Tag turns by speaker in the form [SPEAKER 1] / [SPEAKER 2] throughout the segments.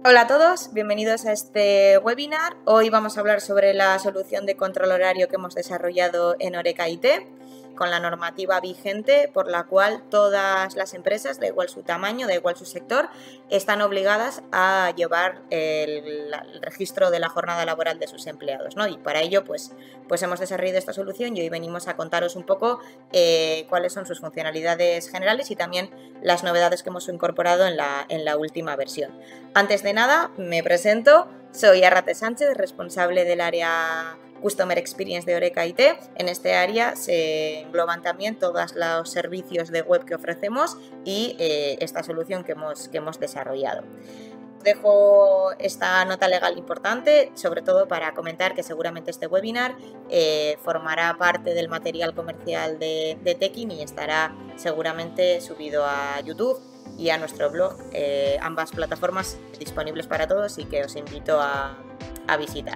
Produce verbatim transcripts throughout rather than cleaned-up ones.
[SPEAKER 1] Hola a todos, bienvenidos a este webinar. Hoy vamos a hablar sobre la solución de control horario que hemos desarrollado en Oreca I T con la normativa vigente por la cual todas las empresas, da igual su tamaño, da igual su sector, están obligadas a llevar el, el registro de la jornada laboral de sus empleados, ¿no? Y para ello pues, pues hemos desarrollado esta solución y hoy venimos a contaros un poco eh, cuáles son sus funcionalidades generales y también las novedades que hemos incorporado en la, en la última versión. Antes de nada, me presento, soy Arrate Sánchez, responsable del área Customer Experience de Oreca I T. En este área se engloban también todos los servicios de web que ofrecemos y eh, esta solución que hemos, que hemos desarrollado. Dejo esta nota legal importante, sobre todo para comentar que seguramente este webinar eh, formará parte del material comercial de, de Tekin y estará seguramente subido a YouTube y a nuestro blog, eh, ambas plataformas disponibles para todos y que os invito a, a visitar.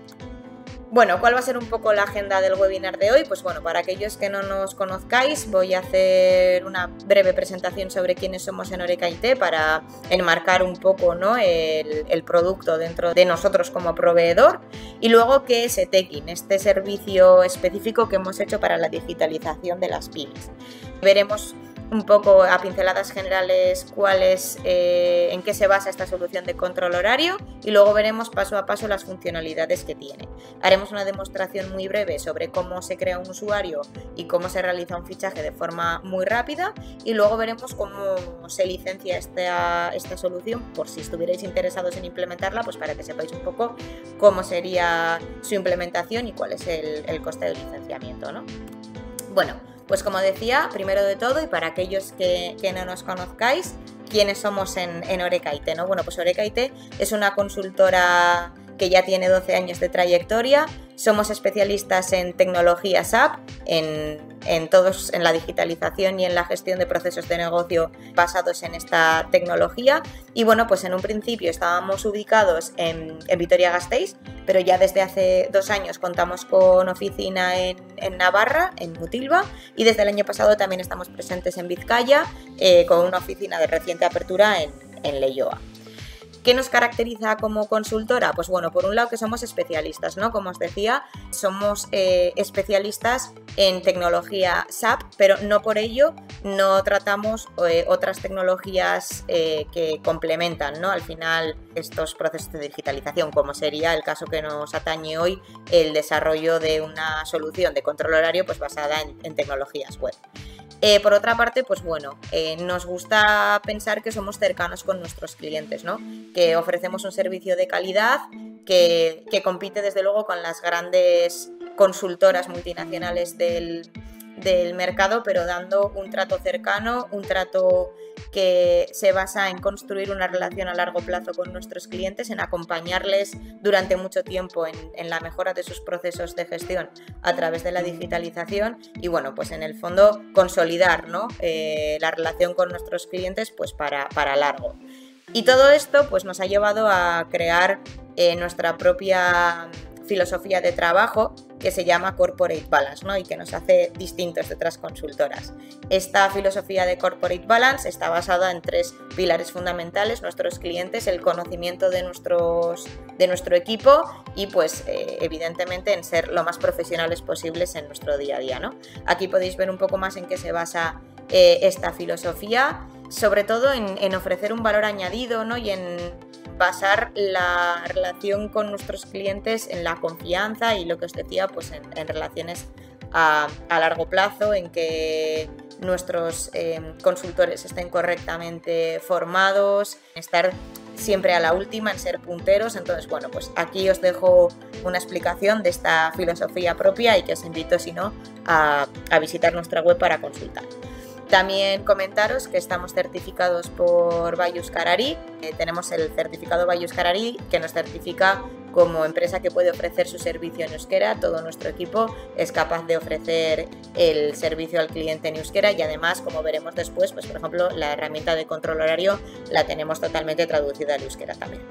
[SPEAKER 1] Bueno, ¿cuál va a ser un poco la agenda del webinar de hoy? Pues bueno, para aquellos que no nos conozcáis, voy a hacer una breve presentación sobre quiénes somos en Oreca I T para enmarcar un poco, ¿no?, el, el producto dentro de nosotros como proveedor y luego qué es Tekin, este servicio específico que hemos hecho para la digitalización de las pymes. Veremos un poco a pinceladas generales cuál es, eh, en qué se basa esta solución de control horario y luego veremos paso a paso las funcionalidades que tiene. Haremos una demostración muy breve sobre cómo se crea un usuario y cómo se realiza un fichaje de forma muy rápida y luego veremos cómo se licencia esta, esta solución por si estuvierais interesados en implementarla, pues para que sepáis un poco cómo sería su implementación y cuál es el, el coste del licenciamiento, ¿no? Bueno, pues como decía, primero de todo y para aquellos que, que no nos conozcáis, ¿quiénes somos en, en Oreca I T, ¿no? Bueno, pues Oreca I T es una consultora que ya tiene doce años de trayectoria, somos especialistas en tecnología S A P, en, en, todos, en la digitalización y en la gestión de procesos de negocio basados en esta tecnología y bueno, pues en un principio estábamos ubicados en, en Vitoria-Gasteiz, pero ya desde hace dos años contamos con oficina en, en Navarra, en Mutilva y desde el año pasado también estamos presentes en Vizcaya eh, con una oficina de reciente apertura en, en Leioa. ¿Qué nos caracteriza como consultora? Pues bueno, por un lado que somos especialistas, ¿no? Como os decía, somos eh, especialistas en tecnología S A P, pero no por ello no tratamos eh, otras tecnologías eh, que complementan, ¿no?, al final estos procesos de digitalización, como sería el caso que nos atañe hoy, el desarrollo de una solución de control horario pues basada en, en tecnologías web. Eh, por otra parte, pues bueno, eh, nos gusta pensar que somos cercanos con nuestros clientes, ¿no?, que ofrecemos un servicio de calidad que, que compite desde luego con las grandes consultoras multinacionales del, del mercado, pero dando un trato cercano, un trato que se basa en construir una relación a largo plazo con nuestros clientes, en acompañarles durante mucho tiempo en, en la mejora de sus procesos de gestión a través de la digitalización y bueno, pues en el fondo consolidar, ¿no?, eh, la relación con nuestros clientes pues para, para largo. Y todo esto pues nos ha llevado a crear eh, nuestra propia filosofía de trabajo que se llama Corporate Balance, ¿no?, y que nos hace distintos de otras consultoras. Esta filosofía de Corporate Balance está basada en tres pilares fundamentales: nuestros clientes, el conocimiento de, nuestros, de nuestro equipo y pues eh, evidentemente en ser lo más profesionales posibles en nuestro día a día, ¿no? Aquí podéis ver un poco más en qué se basa eh, esta filosofía, sobre todo en, en ofrecer un valor añadido, ¿no?, y en basar la relación con nuestros clientes en la confianza y lo que os decía, pues en, en relaciones a, a largo plazo, en que nuestros eh, consultores estén correctamente formados, en estar siempre a la última, en ser punteros. Entonces, bueno, pues aquí os dejo una explicación de esta filosofía propia y que os invito, si no, a, a visitar nuestra web para consultar. También comentaros que estamos certificados por Bayus Karari. Eh, tenemos el certificado Bayus Karari que nos certifica como empresa que puede ofrecer su servicio en euskera. Todo nuestro equipo es capaz de ofrecer el servicio al cliente en euskera y además, como veremos después, pues por ejemplo, la herramienta de control horario la tenemos totalmente traducida al euskera también.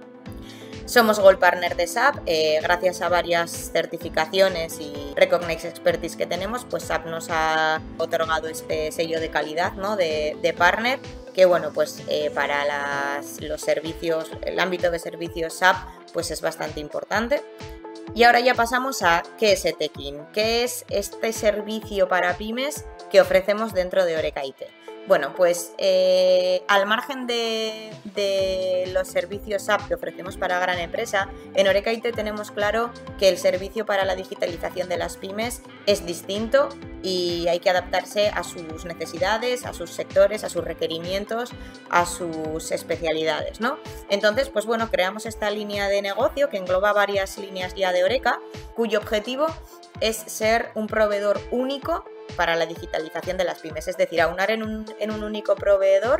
[SPEAKER 1] Somos Gold Partner de S A P, eh, gracias a varias certificaciones y Recognize Expertise que tenemos, pues S A P nos ha otorgado este sello de calidad, ¿no?, de, de partner, que bueno, pues eh, para las, los servicios, el ámbito de servicios S A P, pues es bastante importante. Y ahora ya pasamos a qué es eTeching, qué es este servicio para pymes que ofrecemos dentro de Oreca I T. Bueno, pues eh, al margen de, de los servicios S A P que ofrecemos para gran empresa, en Oreca I T tenemos claro que el servicio para la digitalización de las pymes es distinto y hay que adaptarse a sus necesidades, a sus sectores, a sus requerimientos, a sus especialidades, ¿no? Entonces, pues bueno, creamos esta línea de negocio que engloba varias líneas ya de Oreca, cuyo objetivo es ser un proveedor único para la digitalización de las pymes, es decir, aunar en un, en un único proveedor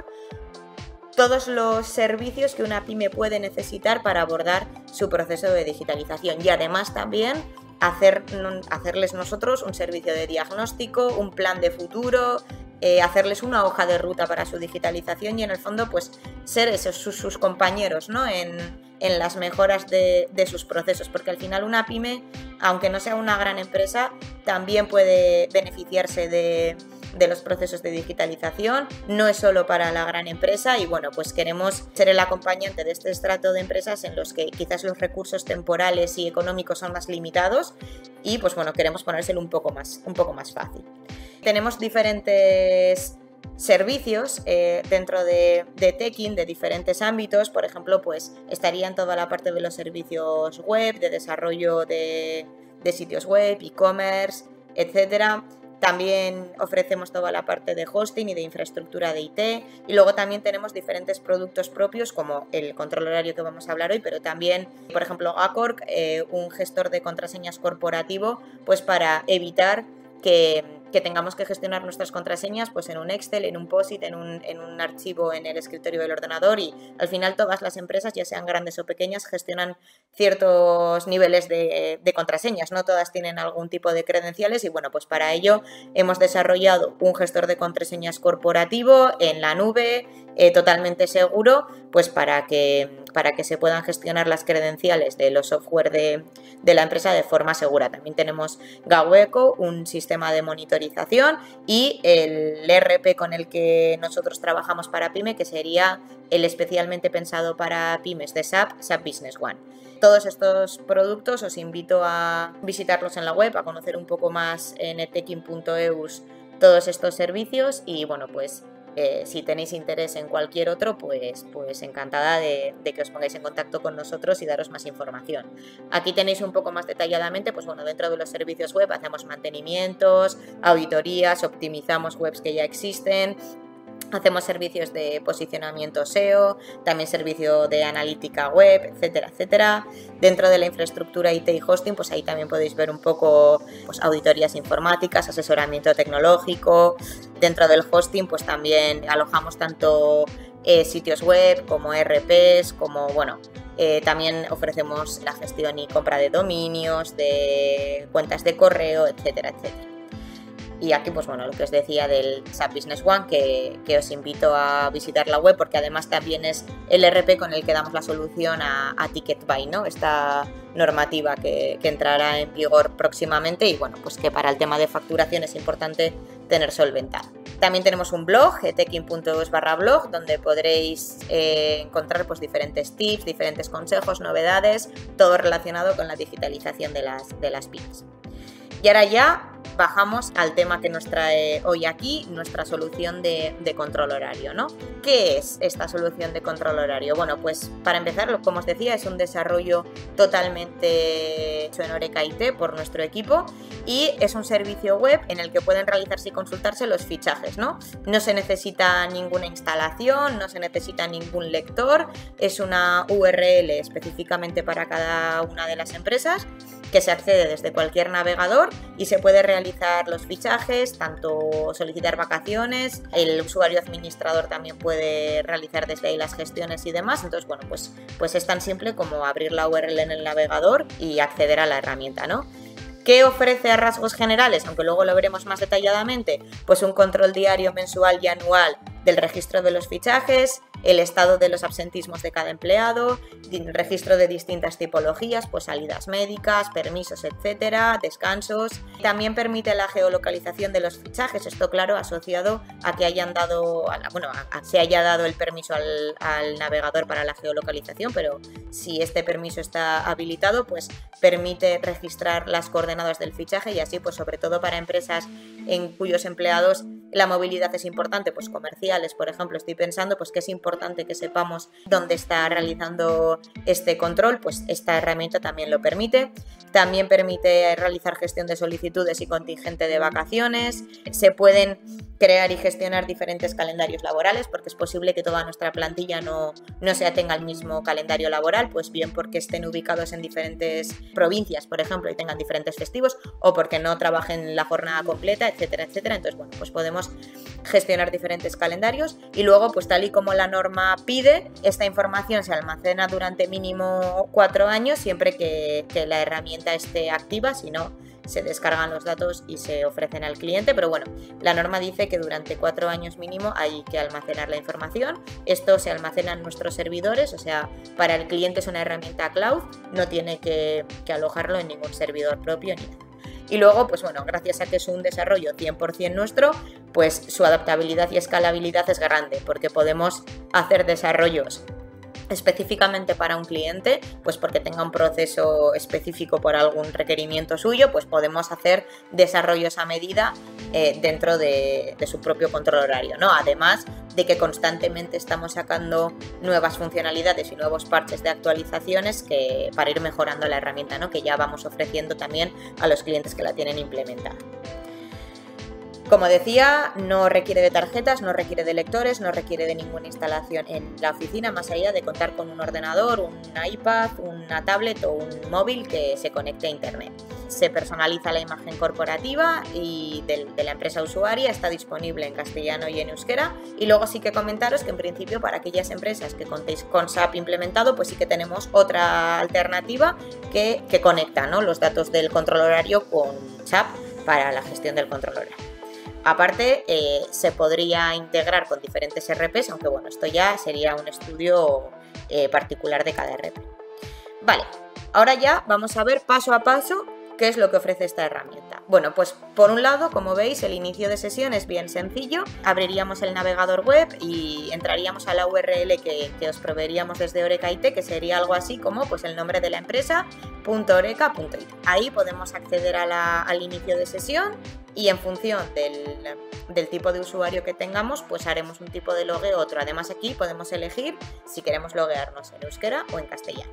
[SPEAKER 1] todos los servicios que una pyme puede necesitar para abordar su proceso de digitalización y además también hacer, hacerles nosotros un servicio de diagnóstico, un plan de futuro, eh, hacerles una hoja de ruta para su digitalización y en el fondo pues ser esos sus, sus compañeros, ¿no? en, en las mejoras de, de sus procesos, porque al final una pyme, aunque no sea una gran empresa, también puede beneficiarse de, de los procesos de digitalización, no es solo para la gran empresa y bueno, pues queremos ser el acompañante de este estrato de empresas en los que quizás los recursos temporales y económicos son más limitados y pues bueno, queremos ponérselo un poco más, un poco más fácil. Tenemos diferentes servicios eh, dentro de, de eTeching de diferentes ámbitos, por ejemplo, pues estaría en toda la parte de los servicios web, de desarrollo de, de sitios web, e-commerce, etcétera. También ofrecemos toda la parte de hosting y de infraestructura de I T y luego también tenemos diferentes productos propios como el control horario que vamos a hablar hoy, pero también, por ejemplo, Acorc, eh, un gestor de contraseñas corporativo, pues para evitar que, que tengamos que gestionar nuestras contraseñas pues en un Excel, en un POSIT, en un, en un archivo en el escritorio del ordenador y al final todas las empresas, ya sean grandes o pequeñas, gestionan ciertos niveles de, de contraseñas, no todas tienen algún tipo de credenciales y bueno, pues para ello hemos desarrollado un gestor de contraseñas corporativo en la nube, eh, totalmente seguro, pues para que, para que se puedan gestionar las credenciales de los software de, de la empresa de forma segura. También tenemos Gaweco, un sistema de monitorización y el R P con el que nosotros trabajamos para Pyme, que sería el especialmente pensado para pymes de S A P, S A P Business One. Todos estos productos os invito a visitarlos en la web, a conocer un poco más en eTeching punto e u s todos estos servicios y bueno, pues eh, si tenéis interés en cualquier otro, pues, pues encantada de, de que os pongáis en contacto con nosotros y daros más información. Aquí tenéis un poco más detalladamente, pues bueno, dentro de los servicios web hacemos mantenimientos, auditorías, optimizamos webs que ya existen. Hacemos servicios de posicionamiento S E O, también servicio de analítica web, etcétera, etcétera. Dentro de la infraestructura I T y hosting, pues ahí también podéis ver un poco pues, auditorías informáticas, asesoramiento tecnológico. Dentro del hosting, pues también alojamos tanto eh, sitios web como E R Ps, como bueno, eh, también ofrecemos la gestión y compra de dominios, de cuentas de correo, etcétera, etcétera. Y aquí, pues bueno, lo que os decía del S A P Business One, que, que os invito a visitar la web porque además también es el E R P con el que damos la solución a, a Ticketbuy, ¿no? Esta normativa que, que entrará en vigor próximamente y bueno, pues que para el tema de facturación es importante tener solventado. También tenemos un blog, eTeching punto e u s barra blog, donde podréis eh, encontrar pues diferentes tips, diferentes consejos, novedades, todo relacionado con la digitalización de las, de las pymes. Y ahora ya bajamos al tema que nos trae hoy aquí, nuestra solución de, de control horario, ¿no? ¿Qué es esta solución de control horario? Bueno, pues para empezar, como os decía, es un desarrollo totalmente hecho en Oreca I T por nuestro equipo y es un servicio web en el que pueden realizarse y consultarse los fichajes, ¿no? No se necesita ninguna instalación, no se necesita ningún lector, es una U R L específicamente para cada una de las empresas que se accede desde cualquier navegador y se puede realizar los fichajes, tanto solicitar vacaciones, el usuario administrador también puede realizar desde ahí las gestiones y demás, entonces bueno, pues, pues es tan simple como abrir la U R L en el navegador y acceder a la herramienta, ¿no? ¿Qué ofrece a rasgos generales? Aunque luego lo veremos más detalladamente, pues un control diario, mensual y anual del registro de los fichajes, el estado de los absentismos de cada empleado, registro de distintas tipologías, pues salidas médicas, permisos, etcétera, descansos. También permite la geolocalización de los fichajes, esto claro asociado a que hayan dado, a la, bueno, a, a, se haya dado el permiso al, al navegador para la geolocalización, pero si este permiso está habilitado, pues permite registrar las coordenadas del fichaje y así, pues sobre todo para empresas en cuyos empleados la movilidad es importante, pues comerciales, por ejemplo, estoy pensando pues que es importante que sepamos dónde está realizando este control, pues esta herramienta también lo permite. También permite realizar gestión de solicitudes y contingente de vacaciones. Se pueden crear y gestionar diferentes calendarios laborales, porque es posible que toda nuestra plantilla no, no se atenga al mismo calendario laboral, pues bien porque estén ubicados en diferentes provincias, por ejemplo, y tengan diferentes festivos, o porque no trabajen la jornada completa, etcétera, etcétera. Entonces, bueno, pues podemos gestionar diferentes calendarios y luego, pues tal y como la norma pide, esta información se almacena durante mínimo cuatro años, siempre que, que la herramienta esté activa, si no, se descargan los datos y se ofrecen al cliente, pero bueno, la norma dice que durante cuatro años mínimo hay que almacenar la información. Esto se almacena en nuestros servidores, o sea, para el cliente es una herramienta cloud, no tiene que, que alojarlo en ningún servidor propio ni nada. Y luego, pues bueno, gracias a que es un desarrollo cien por ciento nuestro, pues su adaptabilidad y escalabilidad es grande, porque podemos hacer desarrollos específicamente para un cliente, pues porque tenga un proceso específico por algún requerimiento suyo, pues podemos hacer desarrollos a medida eh, dentro de, de su propio control horario, ¿no? Además de que constantemente estamos sacando nuevas funcionalidades y nuevos parches de actualizaciones que, para ir mejorando la herramienta, ¿no? Que ya vamos ofreciendo también a los clientes que la tienen implementada. Como decía, no requiere de tarjetas, no requiere de lectores, no requiere de ninguna instalación en la oficina, más allá de contar con un ordenador, un iPad, una tablet o un móvil que se conecte a Internet. Se personaliza la imagen corporativa y de, de la empresa usuaria, está disponible en castellano y en euskera. Y luego sí que comentaros que en principio para aquellas empresas que contéis con S A P implementado, pues sí que tenemos otra alternativa que, que conecta, ¿no?, los datos del control horario con S A P para la gestión del control horario. Aparte, eh, se podría integrar con diferentes R Ps, aunque bueno, esto ya sería un estudio eh, particular de cada R P. Vale, ahora ya vamos a ver paso a paso qué es lo que ofrece esta herramienta. Bueno, pues por un lado, como veis, el inicio de sesión es bien sencillo. Abriríamos el navegador web y entraríamos a la U R L que, que os proveeríamos desde Oreca I T, que sería algo así como pues, el nombre de la empresa, .oreca punto it. Ahí podemos acceder a la, al inicio de sesión y en función del, del tipo de usuario que tengamos, pues haremos un tipo de logueo u otro. Además, aquí podemos elegir si queremos loguearnos en euskera o en castellano.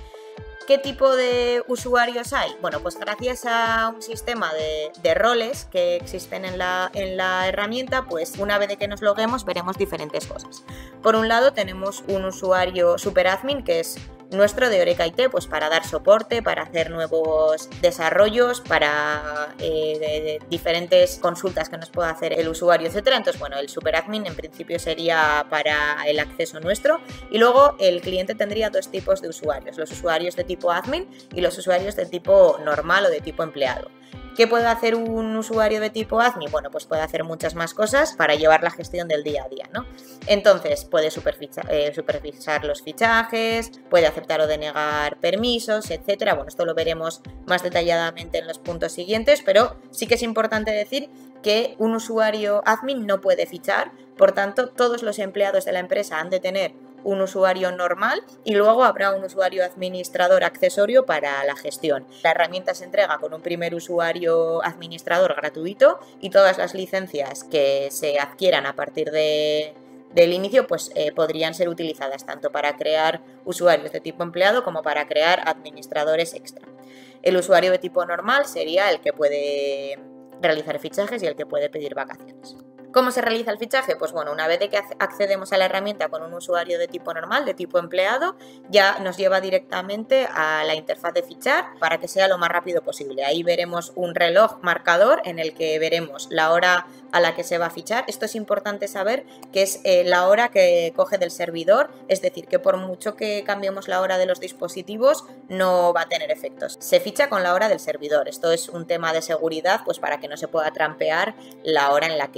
[SPEAKER 1] ¿Qué tipo de usuarios hay? Bueno, pues gracias a un sistema de, de roles que existen en la, en la herramienta, pues una vez de que nos loguemos veremos diferentes cosas. Por un lado tenemos un usuario superadmin que es nuestro de Oreca I T, pues para dar soporte, para hacer nuevos desarrollos, para eh, de, de diferentes consultas que nos pueda hacer el usuario, etcétera. Entonces, bueno, el superadmin en principio sería para el acceso nuestro y luego el cliente tendría dos tipos de usuarios, los usuarios de tipo admin y los usuarios de tipo normal o de tipo empleado. ¿Qué puede hacer un usuario de tipo admin? Bueno, pues puede hacer muchas más cosas para llevar la gestión del día a día, ¿no? Entonces, puede supervisar, eh, supervisar los fichajes, puede aceptar o denegar permisos, etcétera. Bueno, esto lo veremos más detalladamente en los puntos siguientes, pero sí que es importante decir que un usuario admin no puede fichar, por tanto, todos los empleados de la empresa han de tener un usuario normal y luego habrá un usuario administrador accesorio para la gestión. La herramienta se entrega con un primer usuario administrador gratuito y todas las licencias que se adquieran a partir de, del inicio pues eh, podrían ser utilizadas tanto para crear usuarios de tipo empleado como para crear administradores extra. El usuario de tipo normal sería el que puede realizar fichajes y el que puede pedir vacaciones. ¿Cómo se realiza el fichaje? Pues bueno, una vez de que accedemos a la herramienta con un usuario de tipo normal, de tipo empleado, ya nos lleva directamente a la interfaz de fichar para que sea lo más rápido posible. Ahí veremos un reloj marcador en el que veremos la hora a la que se va a fichar. Esto es importante saber que es eh, la hora que coge del servidor, es decir, que por mucho que cambiemos la hora de los dispositivos no va a tener efectos. Se ficha con la hora del servidor. Esto es un tema de seguridad, pues para que no se pueda trampear la hora en la que, en la que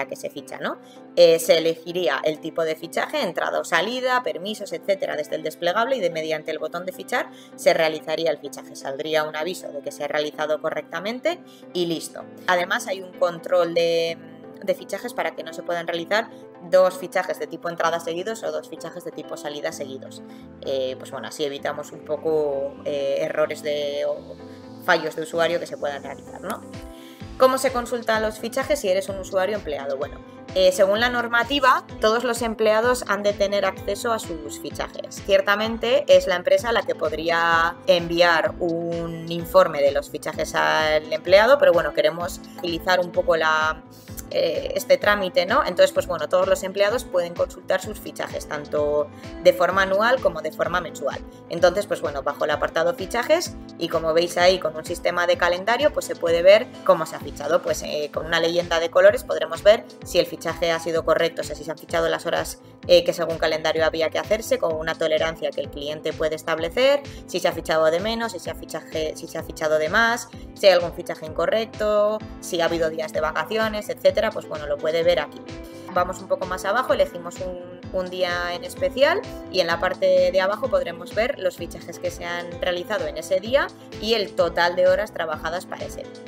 [SPEAKER 1] que se ficha, ¿no? Eh, se elegiría el tipo de fichaje, entrada o salida, permisos, etcétera, desde el desplegable, y de mediante el botón de fichar se realizaría el fichaje. Saldría un aviso de que se ha realizado correctamente y listo. Además hay un control de, de fichajes para que no se puedan realizar dos fichajes de tipo entrada seguidos o dos fichajes de tipo salida seguidos. Eh, pues bueno, así evitamos un poco eh, errores de, o fallos de usuario que se puedan realizar, ¿no? ¿Cómo se consultan los fichajes si eres un usuario empleado? Bueno, eh, según la normativa, todos los empleados han de tener acceso a sus fichajes. Ciertamente es la empresa la que podría enviar un informe de los fichajes al empleado, pero bueno, queremos agilizar un poco la... este trámite, ¿no? Entonces, pues bueno, todos los empleados pueden consultar sus fichajes, tanto de forma anual como de forma mensual. Entonces, pues bueno, bajo el apartado fichajes, y como veis ahí con un sistema de calendario, pues se puede ver cómo se ha fichado. Pues eh, con una leyenda de colores podremos ver si el fichaje ha sido correcto, o sea, si se han fichado las horas eh, que según calendario había que hacerse, con una tolerancia que el cliente puede establecer, si se ha fichado de menos, si se ha, fichaje, si se ha fichado de más, si hay algún fichaje incorrecto, si ha habido días de vacaciones, etcétera. Pues bueno, lo puede ver aquí. Vamos un poco más abajo, elegimos un, un día en especial y en la parte de abajo podremos ver los fichajes que se han realizado en ese día y el total de horas trabajadas para ese día.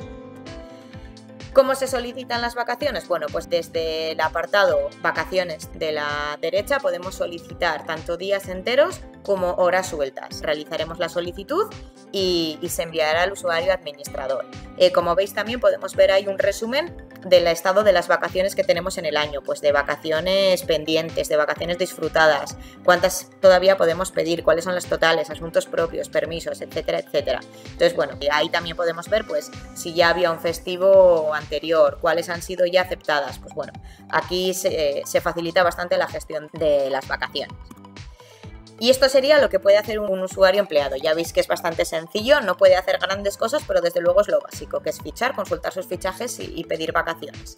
[SPEAKER 1] ¿Cómo se solicitan las vacaciones? Bueno, pues desde el apartado vacaciones de la derecha podemos solicitar tanto días enteros como horas sueltas. Realizaremos la solicitud y, y se enviará al usuario administrador. Eh, como veis también podemos ver ahí un resumen del estado de las vacaciones que tenemos en el año, pues de vacaciones pendientes, de vacaciones disfrutadas, cuántas todavía podemos pedir, cuáles son los totales, asuntos propios, permisos, etcétera, etcétera. Entonces, bueno, ahí también podemos ver pues si ya había un festivo anterior, cuáles han sido ya aceptadas. Pues bueno, aquí se, se facilita bastante la gestión de las vacaciones. Y esto sería lo que puede hacer un usuario empleado. Ya veis que es bastante sencillo, no puede hacer grandes cosas, pero desde luego es lo básico, que es fichar, consultar sus fichajes y, y pedir vacaciones.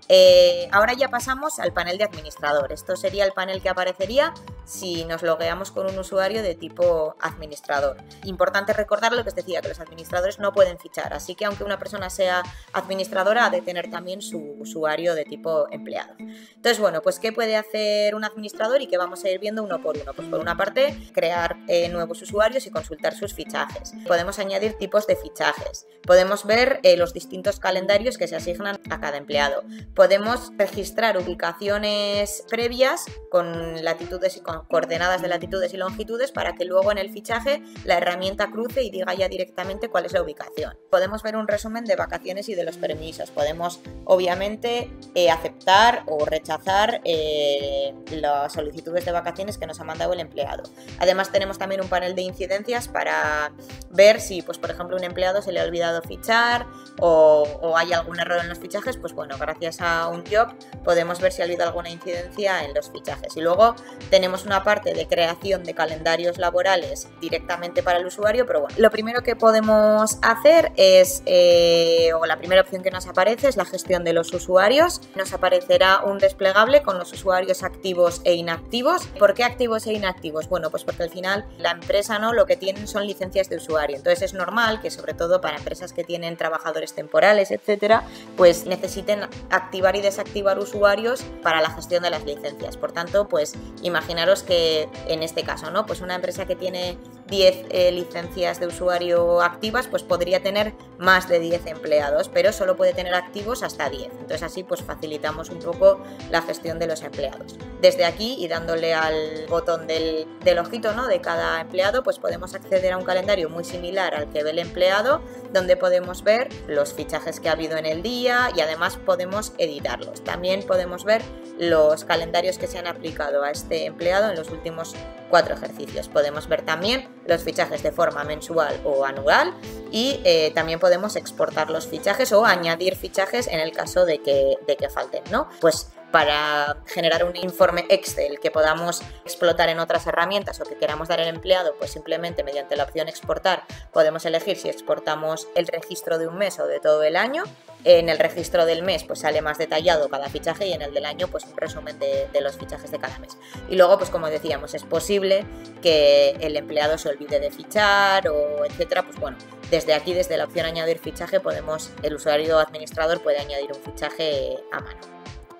[SPEAKER 1] Eh, ahora ya pasamos al panel de administrador. Esto sería el panel que aparecería si nos logueamos con un usuario de tipo administrador. Importante recordar lo que os decía, que los administradores no pueden fichar, así que aunque una persona sea administradora, ha de tener también su usuario de tipo empleado. Entonces, bueno, pues ¿qué puede hacer un administrador y qué vamos a ir viendo uno por uno? Pues por una parte, crear eh, nuevos usuarios y consultar sus fichajes. Podemos añadir tipos de fichajes. Podemos ver eh, los distintos calendarios que se asignan a cada empleado. Podemos registrar ubicaciones previas con latitudes y con coordenadas de latitudes y longitudes para que luego en el fichaje la herramienta cruce y diga ya directamente cuál es la ubicación. Podemos ver un resumen de vacaciones y de los permisos. Podemos, obviamente, eh, aceptar o rechazar eh, las solicitudes de vacaciones que nos ha mandado el empleado. Además tenemos también un panel de incidencias para ver si, pues por ejemplo, un empleado se le ha olvidado fichar o, o hay algún error en los fichajes. Pues bueno, gracias a un job podemos ver si ha habido alguna incidencia en los fichajes. Y luego tenemos una parte de creación de calendarios laborales directamente para el usuario, pero bueno, lo primero que podemos hacer es, eh, o la primera opción que nos aparece es la gestión de los usuarios. Nos aparecerá un desplegable con los usuarios activos e inactivos. ¿Por qué activos e inactivos? Bueno, pues porque al final la empresa, ¿no?, lo que tienen son licencias de usuario. Entonces es normal que, sobre todo para empresas que tienen trabajadores temporales, etcétera, pues necesiten activar y desactivar usuarios para la gestión de las licencias. Por tanto, pues imaginaros que en este caso, ¿no?, pues una empresa que tiene diez eh, licencias de usuario activas, pues podría tener más de diez empleados, pero solo puede tener activos hasta diez. Entonces así pues facilitamos un poco la gestión de los empleados. Desde aquí y dándole al botón del, del ojito, ¿no?, de cada empleado, pues podemos acceder a un calendario muy similar al que ve el empleado, donde podemos ver los fichajes que ha habido en el día y además podemos editarlos. También podemos ver los calendarios que se han aplicado a este empleado en los últimos cuatro ejercicios. Podemos ver también los fichajes de forma mensual o anual y eh, también podemos exportar los fichajes o añadir fichajes en el caso de que, de que falten, ¿no? Pues para generar un informe Excel que podamos explotar en otras herramientas o que queramos dar al empleado, pues simplemente mediante la opción exportar podemos elegir si exportamos el registro de un mes o de todo el año. En el registro del mes pues sale más detallado cada fichaje y en el del año pues un resumen de, de los fichajes de cada mes. Y luego pues como decíamos, es posible que el empleado se olvide de fichar o etcétera. Pues bueno, desde aquí, desde la opción añadir fichaje, podemos, el usuario administrador puede añadir un fichaje a mano.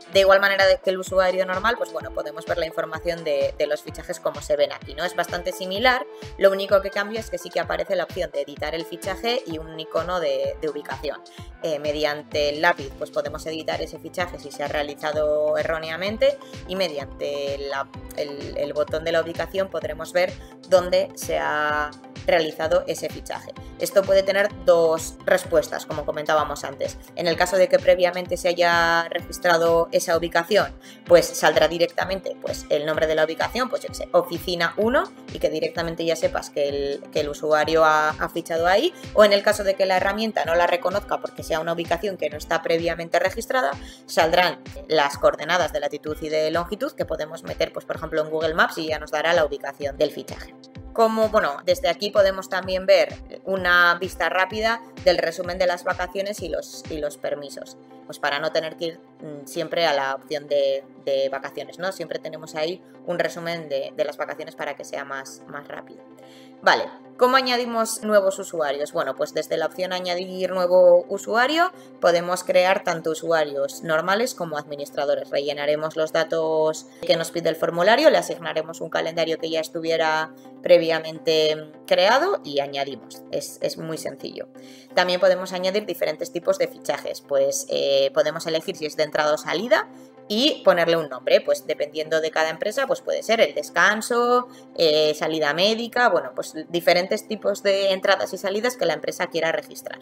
[SPEAKER 1] De igual manera que el usuario normal, pues bueno, podemos ver la información de, de los fichajes como se ven aquí, ¿no? Es bastante similar, lo único que cambia es que sí que aparece la opción de editar el fichaje y un icono de, de ubicación. Eh, mediante el lápiz pues podemos editar ese fichaje si se ha realizado erróneamente y mediante la, el, el botón de la ubicación podremos ver dónde se ha realizado ese fichaje. Esto puede tener dos respuestas, como comentábamos antes. En el caso de que previamente se haya registrado esa ubicación, pues saldrá directamente pues, el nombre de la ubicación, pues yo qué sé, oficina uno, y que directamente ya sepas que el, que el usuario ha, ha fichado ahí, o en el caso de que la herramienta no la reconozca porque sea una ubicación que no está previamente registrada, saldrán las coordenadas de latitud y de longitud que podemos meter, pues por ejemplo, en Google Maps y ya nos dará la ubicación del fichaje. Como, bueno, desde aquí podemos también ver una vista rápida del resumen de las vacaciones y los, y los permisos, pues para no tener que ir siempre a la opción de, de vacaciones, ¿no? Siempre tenemos ahí un resumen de, de las vacaciones para que sea más, más rápido. Vale, ¿cómo añadimos nuevos usuarios? Bueno, pues desde la opción añadir nuevo usuario podemos crear tanto usuarios normales como administradores. Rellenaremos los datos que nos pide el formulario, le asignaremos un calendario que ya estuviera previamente creado y añadimos. Es, es muy sencillo. También podemos añadir diferentes tipos de fichajes, pues eh, podemos elegir si es de entrada o salida y ponerle un nombre, pues dependiendo de cada empresa, pues puede ser el descanso, eh, salida médica, bueno, pues diferentes tipos de entradas y salidas que la empresa quiera registrar.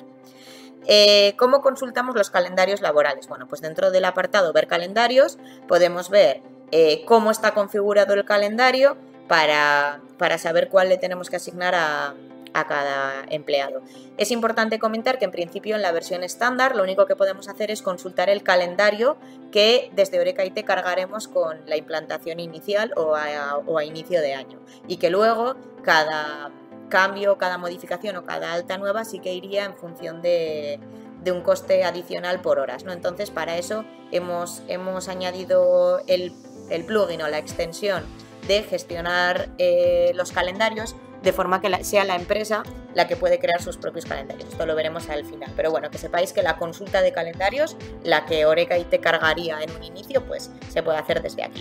[SPEAKER 1] Eh, ¿Cómo consultamos los calendarios laborales? Bueno, pues dentro del apartado ver calendarios podemos ver eh, cómo está configurado el calendario para, para saber cuál le tenemos que asignar a, a cada empleado. Es importante comentar que en principio en la versión estándar lo único que podemos hacer es consultar el calendario que desde Oreca I T cargaremos con la implantación inicial o a, o a inicio de año, y que luego cada cambio, cada modificación o cada alta nueva sí que iría en función de, de un coste adicional por horas, ¿no? Entonces para eso hemos, hemos añadido el, el plugin o la extensión de gestionar eh, los calendarios de forma que la, sea la empresa la que puede crear sus propios calendarios. Esto lo veremos al final, pero bueno, que sepáis que la consulta de calendarios, la que Oreca I T cargaría en un inicio, pues se puede hacer desde aquí.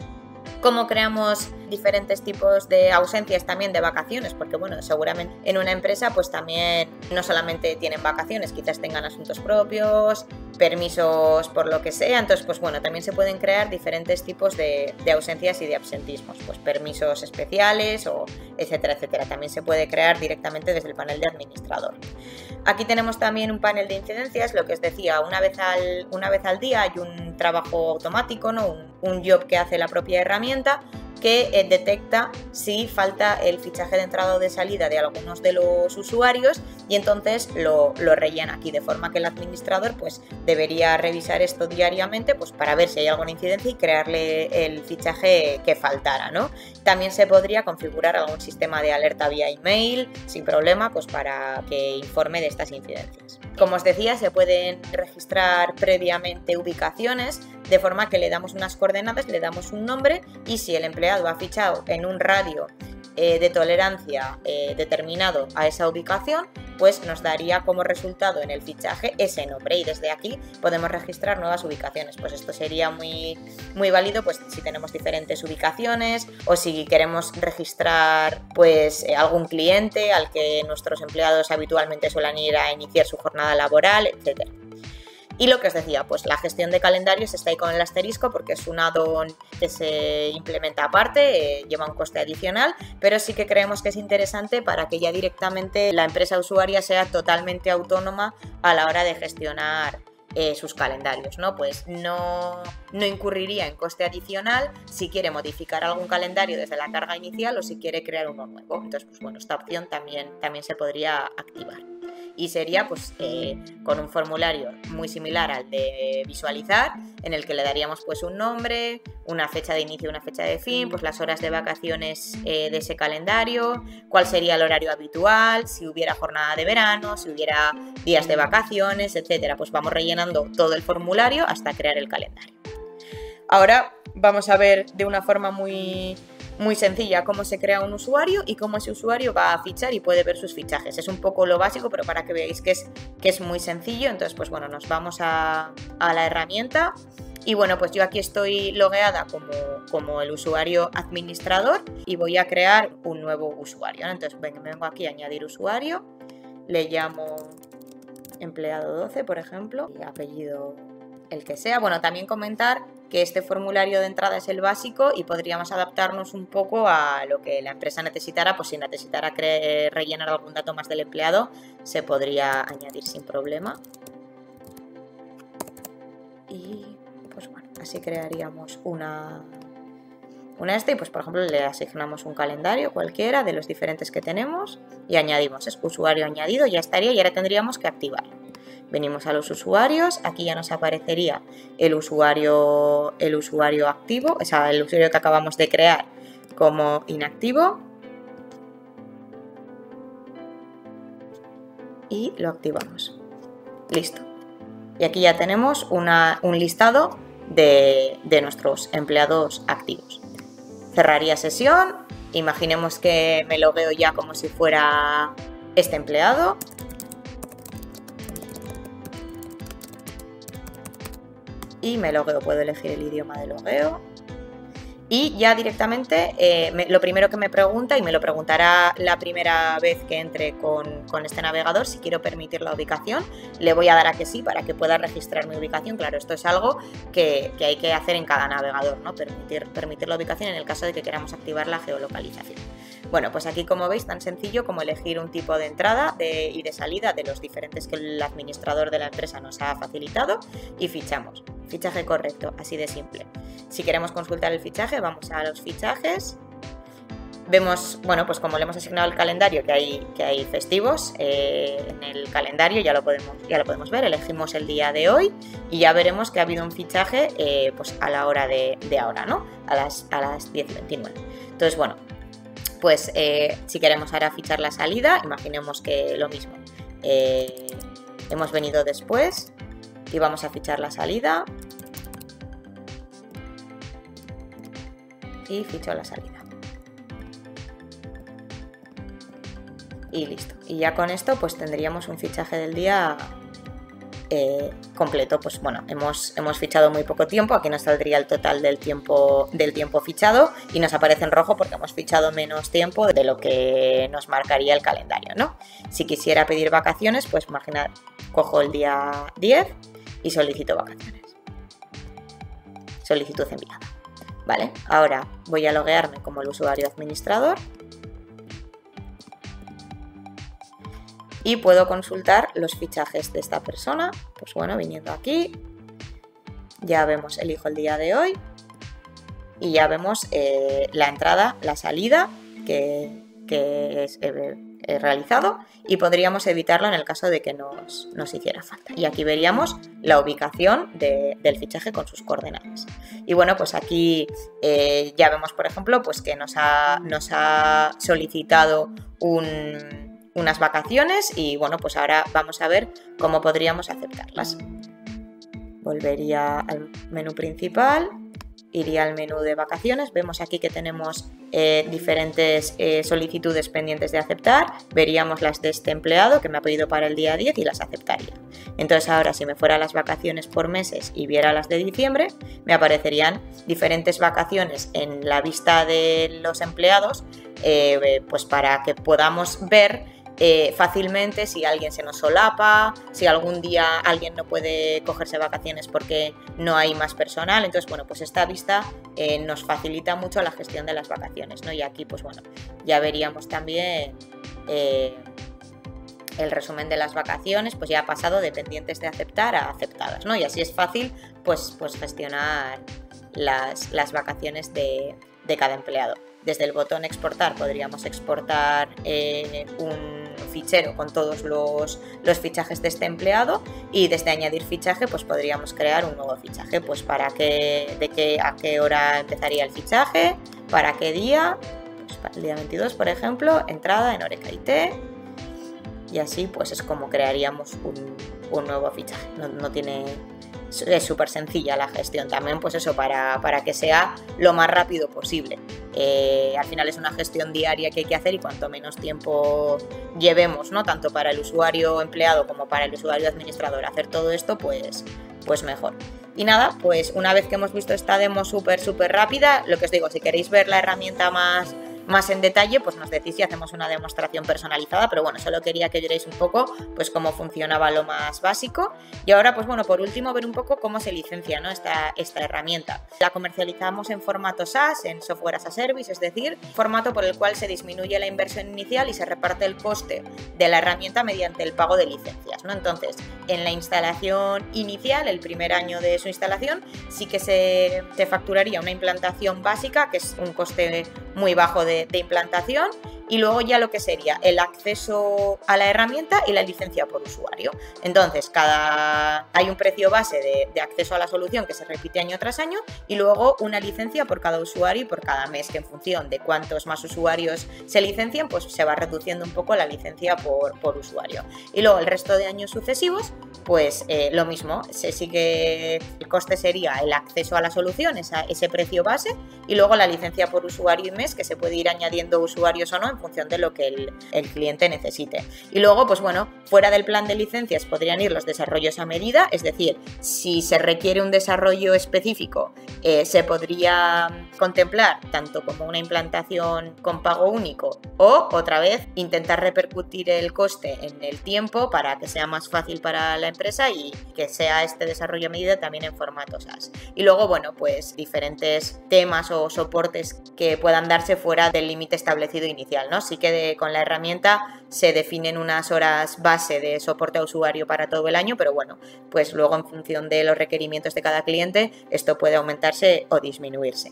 [SPEAKER 1] ¿Cómo creamos diferentes tipos de ausencias también de vacaciones? Porque bueno, seguramente en una empresa pues también no solamente tienen vacaciones, quizás tengan asuntos propios, permisos por lo que sea, entonces pues bueno, también se pueden crear diferentes tipos de, de ausencias y de absentismos, pues permisos especiales o etcétera, etcétera. También se puede crear directamente desde el panel de administrador. Aquí tenemos también un panel de incidencias, lo que os decía, una vez al, una vez al día hay un trabajo automático, ¿no? un, un job que hace la propia herramienta que eh, detecta si falta el fichaje de entrada o de salida de algunos de los usuarios y entonces lo, lo rellena aquí, de forma que el administrador pues debería revisar esto diariamente pues para ver si hay alguna incidencia y crearle el fichaje que faltara, ¿no? También se podría configurar algún sistema de alerta vía email sin problema pues para que informe de estas incidencias. Como os decía, se pueden registrar previamente ubicaciones de forma que le damos unas coordenadas, le damos un nombre y si el empleado ha fichado en un radio eh, de tolerancia eh, determinado a esa ubicación, pues nos daría como resultado en el fichaje ese nombre y desde aquí podemos registrar nuevas ubicaciones. Pues esto sería muy, muy válido pues si tenemos diferentes ubicaciones o si queremos registrar pues eh, algún cliente al que nuestros empleados habitualmente suelen ir a iniciar su jornada laboral, etcétera. Y lo que os decía, pues la gestión de calendarios está ahí con el asterisco porque es un add-on que se implementa aparte, eh, lleva un coste adicional, pero sí que creemos que es interesante para que ya directamente la empresa usuaria sea totalmente autónoma a la hora de gestionar eh, sus calendarios, ¿no? Pues no, no incurriría en coste adicional si quiere modificar algún calendario desde la carga inicial o si quiere crear uno nuevo. Entonces, pues bueno, esta opción también, también se podría activar. Y sería pues eh, con un formulario muy similar al de visualizar, en el que le daríamos pues un nombre, una fecha de inicio y una fecha de fin, pues las horas de vacaciones eh, de ese calendario, cuál sería el horario habitual, si hubiera jornada de verano, si hubiera días de vacaciones, etcétera. Pues vamos rellenando todo el formulario hasta crear el calendario. Ahora vamos a ver de una forma muy... muy sencilla cómo se crea un usuario y cómo ese usuario va a fichar y puede ver sus fichajes. Es un poco lo básico, pero para que veáis que es, que es muy sencillo. Entonces, pues bueno, nos vamos a, a la herramienta, Y bueno, pues yo aquí estoy logueada como, como el usuario administrador y voy a crear un nuevo usuario, ¿no? Entonces vengo, vengo aquí a añadir usuario, le llamo empleado doce, por ejemplo, y apellido el que sea. Bueno, también comentar que este formulario de entrada es el básico y podríamos adaptarnos un poco a lo que la empresa necesitara, pues si necesitara rellenar algún dato más del empleado, se podría añadir sin problema. Y pues bueno, así crearíamos una, una este y pues por ejemplo le asignamos un calendario cualquiera de los diferentes que tenemos y añadimos, es usuario añadido, ya estaría y ahora tendríamos que activarlo. Venimos a los usuarios, aquí ya nos aparecería el usuario, el usuario activo, o sea, el usuario que acabamos de crear como inactivo y lo activamos. Listo. Y aquí ya tenemos una, un listado de, de nuestros empleados activos. Cerraría sesión, imaginemos que me logueo ya como si fuera este empleado. Y me logueo, puedo elegir el idioma de logueo. Y ya directamente eh, me, lo primero que me pregunta, y me lo preguntará la primera vez que entre con, con este navegador, si quiero permitir la ubicación, le voy a dar a que sí para que pueda registrar mi ubicación. Claro, esto es algo que, que hay que hacer en cada navegador, ¿no? Permitir, permitir la ubicación en el caso de que queramos activar la geolocalización. Bueno, pues aquí como veis, tan sencillo como elegir un tipo de entrada de, y de salida de los diferentes que el administrador de la empresa nos ha facilitado y fichamos. Fichaje correcto, así de simple. Si queremos consultar el fichaje, vamos a los fichajes. Vemos, bueno, pues como le hemos asignado el calendario que hay, que hay festivos, eh, en el calendario ya lo, podemos, ya lo podemos ver, elegimos el día de hoy y ya veremos que ha habido un fichaje eh, pues a la hora de, de ahora, ¿no? A las, a las diez y veintinueve. Entonces, bueno, pues eh, si queremos ahora fichar la salida, imaginemos que lo mismo. Eh, hemos venido después y vamos a fichar la salida y ficho la salida. Y listo. Y ya con esto pues tendríamos un fichaje del día eh, completo. Pues bueno, hemos, hemos fichado muy poco tiempo, aquí nos saldría el total del tiempo, del tiempo fichado y nos aparece en rojo porque hemos fichado menos tiempo de lo que nos marcaría el calendario, ¿no? Si quisiera pedir vacaciones, pues imaginad, cojo el día diez y solicito vacaciones. Solicitud enviada. Vale, ahora voy a loguearme como el usuario administrador y puedo consultar los fichajes de esta persona. Pues bueno, viniendo aquí, ya vemos, elijo el día de hoy y ya vemos eh, la entrada, la salida que, que es, eh, he realizado y podríamos evitarlo en el caso de que nos, nos hiciera falta. Y aquí veríamos la ubicación de, del fichaje con sus coordenadas. Y bueno, pues aquí eh, ya vemos, por ejemplo, pues que nos ha, nos ha solicitado un... unas vacaciones y bueno, pues ahora vamos a ver cómo podríamos aceptarlas. Volvería al menú principal, iría al menú de vacaciones, vemos aquí que tenemos eh, diferentes eh, solicitudes pendientes de aceptar, veríamos las de este empleado que me ha pedido para el día diez y las aceptaría. Entonces ahora si me fuera a las vacaciones por meses y viera las de diciembre, me aparecerían diferentes vacaciones en la vista de los empleados, eh, pues para que podamos ver Eh, fácilmente si alguien se nos solapa, si algún día alguien no puede cogerse vacaciones porque no hay más personal. Entonces, bueno, pues esta vista eh, nos facilita mucho la gestión de las vacaciones, ¿no? Y aquí, pues bueno, ya veríamos también eh, el resumen de las vacaciones, pues ya ha pasado de pendientes de aceptar a aceptadas, ¿no? Y así es fácil, pues, pues gestionar las, las vacaciones de, de cada empleado. Desde el botón exportar podríamos exportar eh, un fichero con todos los, los fichajes de este empleado y desde añadir fichaje pues podríamos crear un nuevo fichaje, pues para qué, de qué, a qué hora empezaría el fichaje, para qué día, pues para el día veintidós por ejemplo, entrada en Oreca I T y así pues es como crearíamos un, un nuevo fichaje. No, no tiene... Es súper sencilla la gestión también, pues eso, para, para que sea lo más rápido posible. Eh, al final es una gestión diaria que hay que hacer y cuanto menos tiempo llevemos, ¿no? Tanto para el usuario empleado como para el usuario administrador hacer todo esto, pues, pues mejor. Y nada, pues una vez que hemos visto esta demo súper, súper rápida, lo que os digo, si queréis ver la herramienta más, más en detalle, pues nos decís si hacemos una demostración personalizada, pero bueno, solo quería que vierais un poco pues cómo funcionaba lo más básico. Y ahora, pues bueno, por último, ver un poco cómo se licencia, ¿no? esta, esta herramienta. La comercializamos en formato SaaS, en Software as a Service, es decir, formato por el cual se disminuye la inversión inicial y se reparte el coste de la herramienta mediante el pago de licencias, ¿no? Entonces, en la instalación inicial, el primer año de su instalación, sí que se, se facturaría una implantación básica, que es un coste muy bajo de De, de implantación, y luego ya lo que sería el acceso a la herramienta y la licencia por usuario. Entonces, cada hay un precio base de, de acceso a la solución que se repite año tras año y luego una licencia por cada usuario y por cada mes, que en función de cuántos más usuarios se licencien, pues se va reduciendo un poco la licencia por, por usuario. Y luego el resto de años sucesivos, pues eh, lo mismo, se sigue, el coste sería el acceso a la solución, esa, ese precio base, y luego la licencia por usuario y mes, que se puede ir añadiendo usuarios o no en función de lo que el, el cliente necesite. Y luego, pues bueno, fuera del plan de licencias podrían ir los desarrollos a medida, es decir, si se requiere un desarrollo específico, eh, se podría contemplar tanto como una implantación con pago único o, otra vez, intentar repercutir el coste en el tiempo para que sea más fácil para la empresa y que sea este desarrollo a medida también en formato SaaS. Y luego, bueno, pues diferentes temas o soportes que puedan darse fuera del límite establecido inicial, ¿no? Sí que de, con la herramienta se definen unas horas base de soporte a usuario para todo el año, pero bueno, pues luego en función de los requerimientos de cada cliente esto puede aumentarse o disminuirse.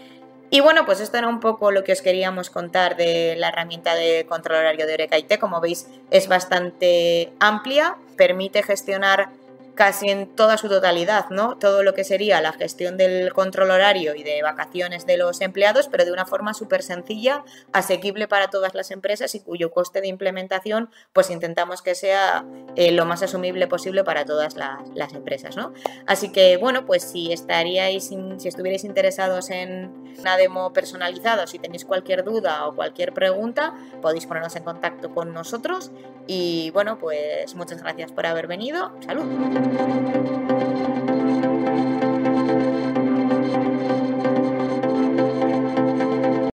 [SPEAKER 1] Y bueno, pues esto era un poco lo que os queríamos contar de la herramienta de control horario de Eureka I T. Como veis, es bastante amplia, permite gestionar casi en toda su totalidad, ¿no? Todo lo que sería la gestión del control horario y de vacaciones de los empleados, pero de una forma súper sencilla, asequible para todas las empresas y cuyo coste de implementación pues intentamos que sea eh, lo más asumible posible para todas las, las empresas, ¿no? Así que bueno, pues si estaríais, si estuvierais interesados en una demo personalizada, o si tenéis cualquier duda o cualquier pregunta, podéis ponernos en contacto con nosotros y bueno, pues muchas gracias por haber venido. ¡Salud!